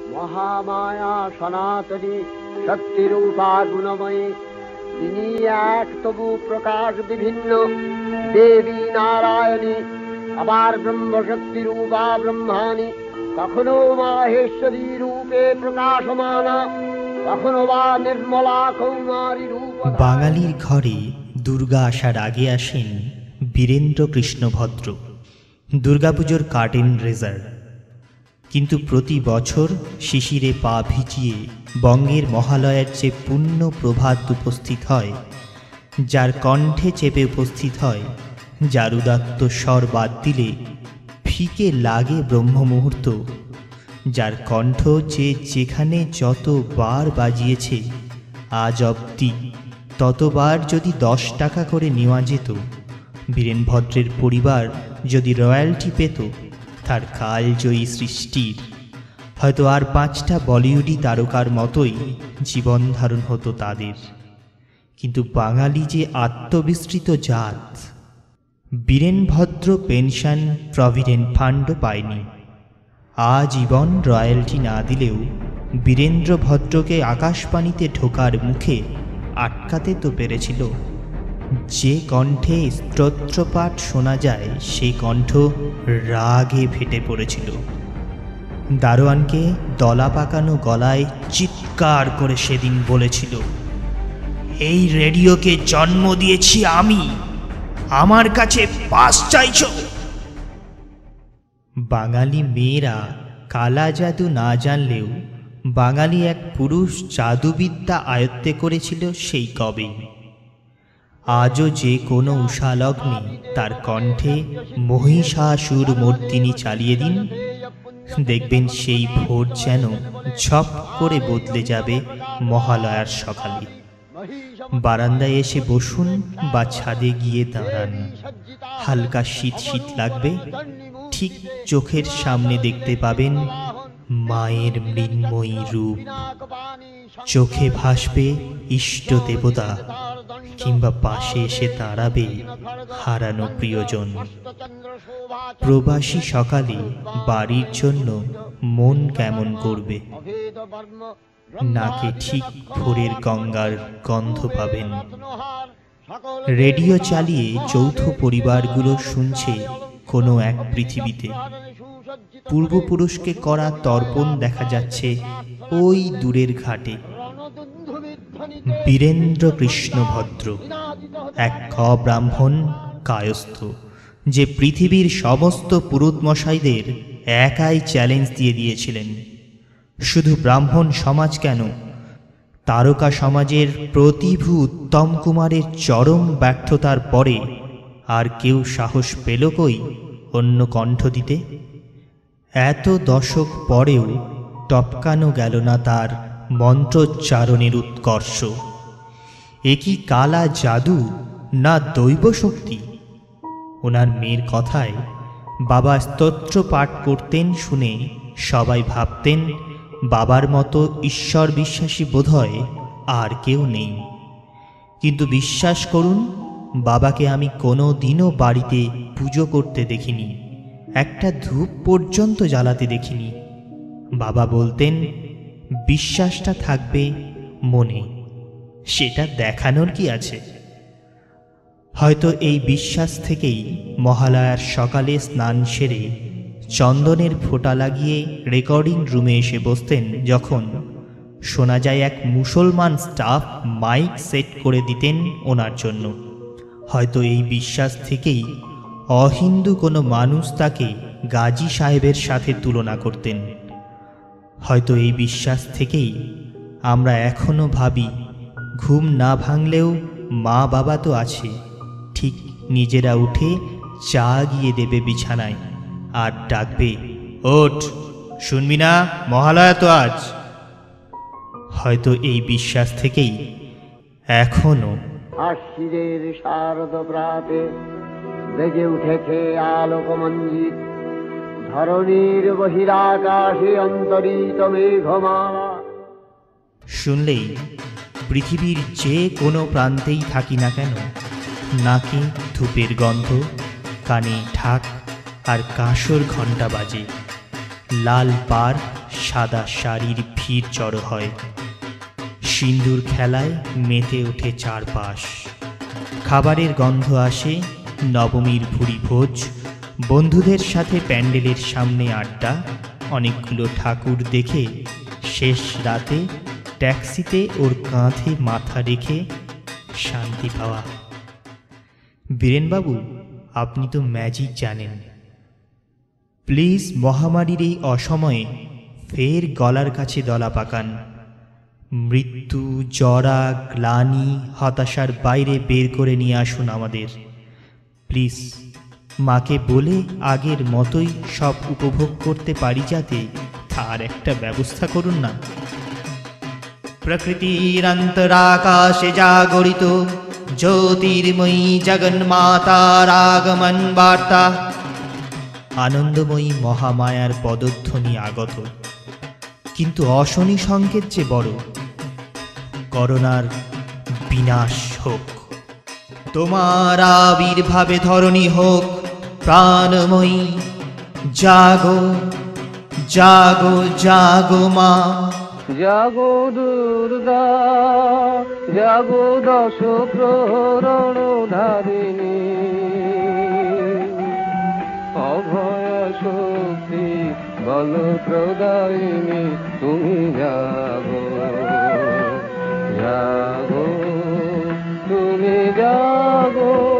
মহামায়া সনাতনী শক্তিরূপা গুণময়ী, তিনি এক তবু প্রকাশ বিভিন্ন, দেবী নারায়ণী, আবার ব্রহ্মশক্তি রূপা ব্রহ্মাণী, কখনো মাহেশ্বরী রূপে প্রকাশমানা, কখনো বা নির্মলা কৌমারী রূপ। বাঙালির ঘরে দুর্গা আসার আগে আসেন বীরেন্দ্র কৃষ্ণ ভদ্র, দুর্গাপুজোর কার্টেন রেজার। কিন্তু প্রতি বছর শিশিরে পা ভিজিয়ে বঙ্গের মহালয়ার যে পূর্ণ প্রভাত উপস্থিত হয়, যার কণ্ঠে চেপে উপস্থিত হয়, যার উদাত্ত স্বর বাদ দিলে ফিকে লাগে ব্রহ্মমুহূর্ত, যার কণ্ঠ যে যেখানে যতবার বাজিয়েছে আজ অবধি ততবার যদি 10 টাকা করে নেওয়া যেত, বীরেন ভদ্রের পরিবার যদি রয়্যালটি পেত, তার কালজয়ী সৃষ্টির হয়তো আর 5টা বলিউডি তারকার মতোই জীবন ধারণ হতো তাদের। কিন্তু বাঙালি যে আত্মবিস্তৃত জাত, বীরেন ভদ্র পেনশন প্রভিডেন্ট ফান্ডও পায়নি। আজীবন রয়্যালটি না দিলেও বীরেন্দ্র ভদ্রকে আকাশবাণীতে ঢোকার মুখে আটকাতে তো পেরেছিল। যে কণ্ঠে স্তোত্রপাঠ শোনা যায়, সেই কণ্ঠ রাগে ফেটে পড়েছিল। দারোয়ানকে দলা পাকানো গলায় চিৎকার করে সেদিন বলেছিল, এই রেডিওকে জন্ম দিয়েছি আমি, আমার কাছে পাস চাইছ। বাঙালি মেয়েরা কালা জাদু না জানলেও বাঙালি এক পুরুষ জাদুবিদ্যা আয়ত্তে করেছিল সেই কবেই। আজও যে কোনো উষালগ্নে তার কণ্ঠে মহিষাসুর মর্দিনী চালিয়ে দিন, দেখবেন সেই ভোর যেন ঝপ করে বদলে যাবে মহালয়ার সকালে। বারান্দায় এসে বসুন বা ছাদে গিয়ে দাঁড়ান, হালকা শীত শীত লাগবে, ঠিক চোখের সামনে দেখতে পাবেন মায়ের মৃন্ময়ী রূপ। চোখে ভাসবে ইষ্ট দেবতা, কিংবা পাশে এসে দাঁড়াবে হারানো প্রিয়জন। প্রবাসী সকালে বাড়ির জন্য মন কেমন করবে, নাকে ঠিক ভোরের গঙ্গার গন্ধ পাবেন। রেডিও চালিয়ে যৌথ পরিবারগুলো শুনছে কোনো এক পৃথিবীতে। পূর্বপুরুষকে করা তর্পণ দেখা যাচ্ছে ওই দূরের ঘাটে। বীরেন্দ্র কৃষ্ণ ভদ্র এক ব্রাহ্মণ কায়স্থ, যে পৃথিবীর সমস্ত পুরুতমশাইদের একাই চ্যালেঞ্জ দিয়ে দিয়েছিলেন। শুধু ব্রাহ্মণ সমাজ কেন, তারকা সমাজের প্রতিভু উত্তম কুমারের চরম ব্যর্থতার পরে আর কেউ সাহস পেল কই অন্য কণ্ঠ দিতে? এত দশক পরেও টপকানো গেল না তার মন্ত্রোচ্চারণের উৎকর্ষ। এ কি কালা জাদু না দৈব শক্তি? ওনার মেয়ের কথায় বাবা স্তোত্র পাঠ করতেন শুনে সবাই ভাবতেন বাবার মতো ঈশ্বর বিশ্বাসী বোধহয় আর কেউ নেই। কিন্তু বিশ্বাস করুন, বাবাকে আমি কোনো দিনও বাড়িতে পুজো করতে দেখিনি, একটা ধূপ পর্যন্ত জ্বালাতে দেখিনি। বাবা বলতেন, বিশ্বাসটা থাকবে মনে, সেটা দেখানোর কি আছে? হয়তো এই বিশ্বাস থেকেই মহালয়ার সকালে স্নান সেরে চন্দনের ফোঁটা লাগিয়ে রেকর্ডিং রুমে এসে বসতেন যখন শোনা যায় এক মুসলমান স্টাফ মাইক সেট করে দিতেন ওনার জন্য। হয়তো এই বিশ্বাস থেকেই অহিন্দু কোনো মানুষ তাকে গাজী সাহেবের সাথে তুলনা করতেন। হয়তো এই বিশ্বাস থেকেই আমরা এখনো ভাবি, ঘুম না ভাঙলেও মা বাবা তো আছে, ঠিক নিজেরা উঠে চা গিয়ে দেবে বিছানায় আর ডাকবে, ওঠ, শুনবি না, মহালয়া তো আজ। হয়তো এই বিশ্বাস থেকেই এখনো আশ্বিনের শারদ প্রাতে বেজে উঠেছে আলোকমঞ্জিত, ধরণীর বহিরাকাশে অন্তরিত মেঘমালা। শুনলেই পৃথিবীর যে কোনো প্রান্তেই থাকি না কেন, নাকে ধূপের গন্ধ, কানে ঢাক আর কাঁসর ঘণ্টা বাজে। লাল পাড় সাদা শাড়ির ভিড় জড়ো হয়। সিন্দুর খেলায় মেতে ওঠে চারপাশ। খাবারের গন্ধ আসে, নবমীর ভুরি ভোজ, বন্ধুদের সাথে প্যান্ডেলের সামনে আড্ডা, অনেকগুলো ঠাকুর দেখে শেষ রাতে ট্যাক্সিতে ওর কাঁধে মাথা রেখে শান্তি পাওয়া। বীরেনবাবু, আপনি তো ম্যাজিক জানেন। প্লিজ মহামারীর এই অসময়ে ফের গলার কাছে দলা পাকান। মৃত্যু, জরা, গ্লানি, হতাশার বাইরে বের করে নিয়ে আসুন আমাদের। প্লিজ মাকে বলে আগের মতোই সব উপভোগ করতে পারি, যাতে তার একটা ব্যবস্থা করুন না। প্রকৃতির অন্তরাকাশে জাগরিত জ্যোতির্ময়ী জগন্মাতার আগমন বার্তা। আনন্দময়ী মহামায়ার পদধ্বনি আগত, কিন্তু অশনি সংকেত যে বড়। করোনার বিনাশ হোক, তোমার আবির্ভাবে ধরণী হোক প্রাণময়ী। জাগো জাগো জাগো মা, জাগো দুর্গা, জাগো দশ প্রহরণ ধারিণী, অভয় শক্তি বল প্রদায়িনী, তুমি জাগো জাগো, তুমি জাগো।